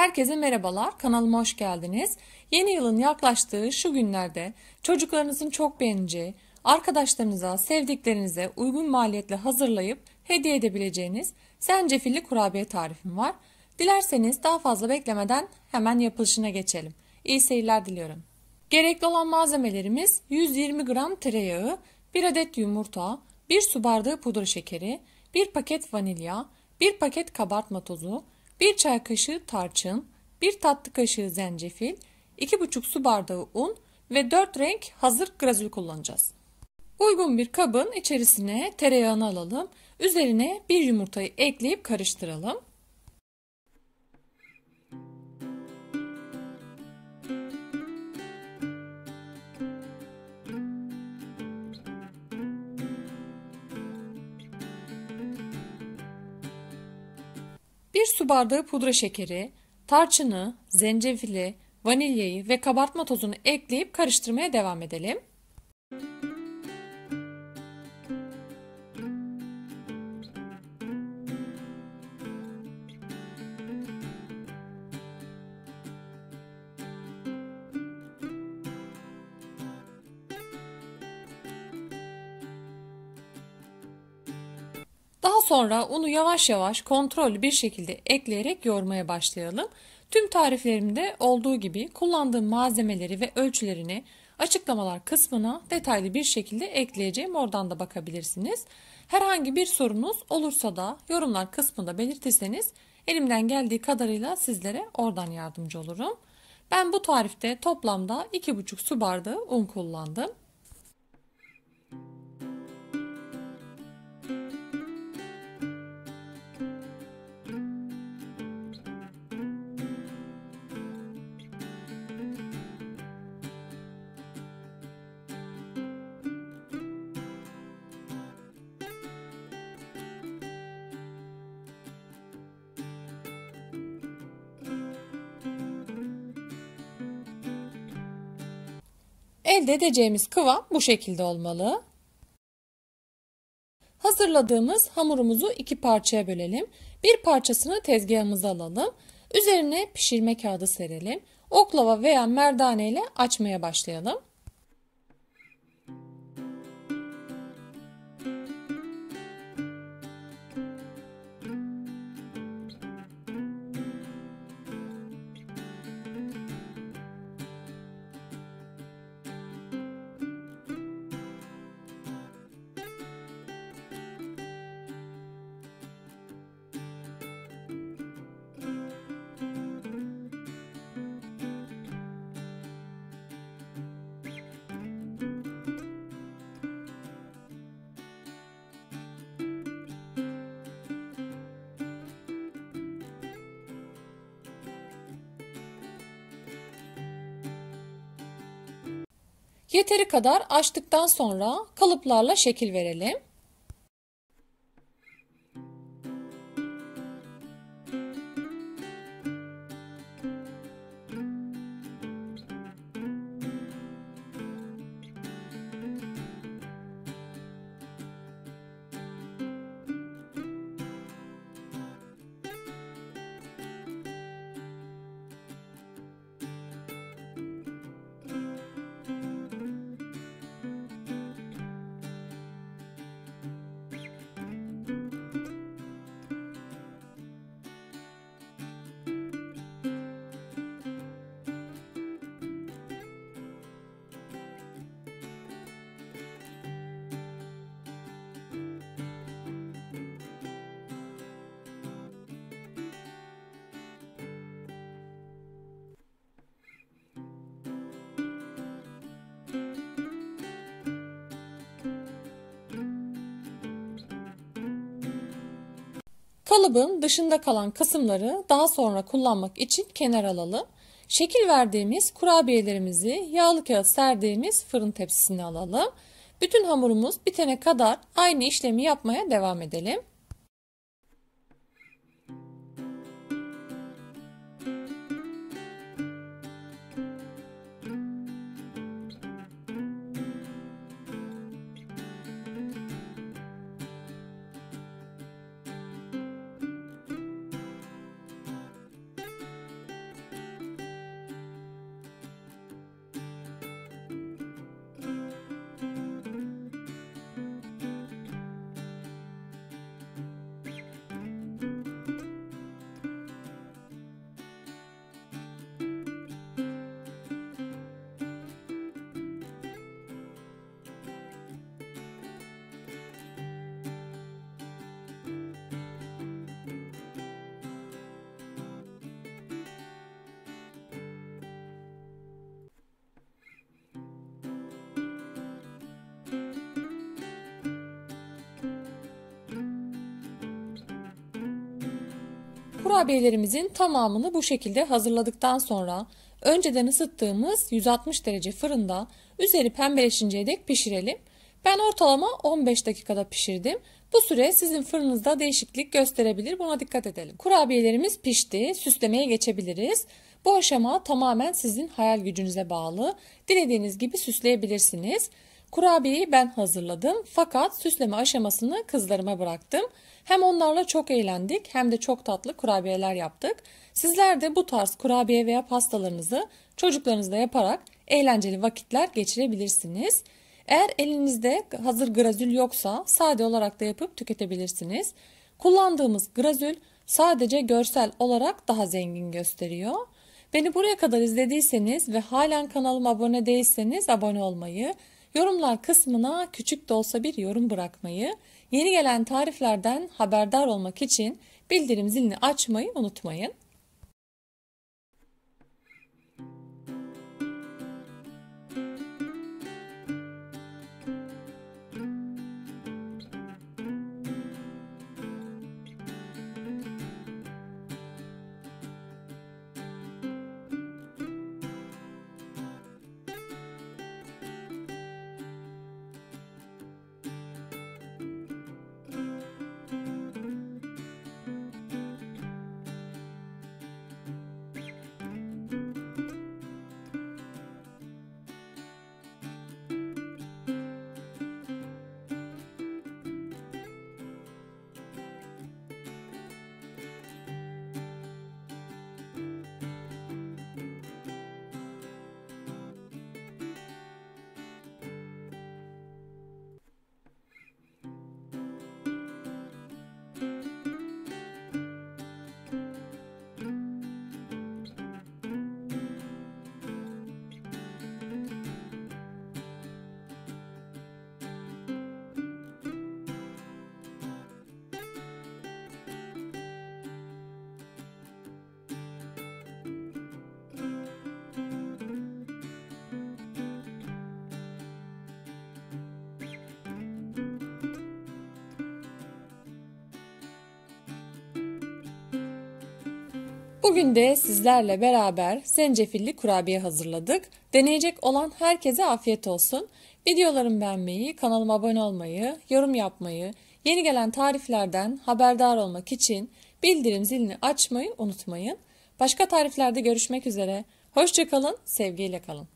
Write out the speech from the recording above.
Herkese merhabalar, kanalıma hoş geldiniz. Yeni yılın yaklaştığı şu günlerde çocuklarınızın çok beğeneceği, arkadaşlarınıza, sevdiklerinize uygun maliyetle hazırlayıp hediye edebileceğiniz zencefilli kurabiye tarifim var. Dilerseniz daha fazla beklemeden hemen yapılışına geçelim. İyi seyirler diliyorum. Gerekli olan malzemelerimiz 120 gram tereyağı, 1 adet yumurta, 1 su bardağı pudra şekeri, 1 paket vanilya, 1 paket kabartma tozu, 1 çay kaşığı tarçın, 1 tatlı kaşığı zencefil, 2,5 su bardağı un ve 4 renk hazır glazür kullanacağız. Uygun bir kabın içerisine tereyağını alalım. Üzerine bir yumurtayı ekleyip karıştıralım. Bir su bardağı pudra şekeri, tarçını, zencefili, vanilyayı ve kabartma tozunu ekleyip karıştırmaya devam edelim. Daha sonra unu yavaş yavaş kontrollü bir şekilde ekleyerek yoğurmaya başlayalım. Tüm tariflerimde olduğu gibi kullandığım malzemeleri ve ölçülerini açıklamalar kısmına detaylı bir şekilde ekleyeceğim. Oradan da bakabilirsiniz. Herhangi bir sorunuz olursa da yorumlar kısmında belirtirseniz elimden geldiği kadarıyla sizlere oradan yardımcı olurum. Ben bu tarifte toplamda 2,5 su bardağı un kullandım. Elde edeceğimiz kıvam bu şekilde olmalı. Hazırladığımız hamurumuzu 2 parçaya bölelim. Bir parçasını tezgahımıza alalım. Üzerine pişirme kağıdı serelim. Oklava veya merdane ile açmaya başlayalım. Yeteri kadar açtıktan sonra kalıplarla şekil verelim. Kalıbın dışında kalan kısımları daha sonra kullanmak için kenara alalım. Şekil verdiğimiz kurabiyelerimizi yağlı kağıt serdiğimiz fırın tepsisine alalım. Bütün hamurumuz bitene kadar aynı işlemi yapmaya devam edelim. Kurabiyelerimizin tamamını bu şekilde hazırladıktan sonra önceden ısıttığımız 160 derece fırında üzeri pembeleşinceye dek pişirelim. Ben ortalama 15 dakikada pişirdim. Bu süre sizin fırınınızda değişiklik gösterebilir. Buna dikkat edelim. Kurabiyelerimiz pişti. Süslemeye geçebiliriz. Bu aşama tamamen sizin hayal gücünüze bağlı. Dilediğiniz gibi süsleyebilirsiniz. Kurabiyeyi ben hazırladım fakat süsleme aşamasını kızlarıma bıraktım. Hem onlarla çok eğlendik hem de çok tatlı kurabiyeler yaptık. Sizler de bu tarz kurabiye veya pastalarınızı çocuklarınızla yaparak eğlenceli vakitler geçirebilirsiniz. Eğer elinizde hazır glazül yoksa sade olarak da yapıp tüketebilirsiniz. Kullandığımız glazül sadece görsel olarak daha zengin gösteriyor. Beni buraya kadar izlediyseniz ve halen kanalıma abone değilseniz abone olmayı, yorumlar kısmına küçük de olsa bir yorum bırakmayı, yeni gelen tariflerden haberdar olmak için bildirim zilini açmayı unutmayın. Bugün de sizlerle beraber zencefilli kurabiye hazırladık. Deneyecek olan herkese afiyet olsun. Videolarımı beğenmeyi, kanalıma abone olmayı, yorum yapmayı, yeni gelen tariflerden haberdar olmak için bildirim zilini açmayı unutmayın. Başka tariflerde görüşmek üzere. Hoşça kalın, sevgiyle kalın.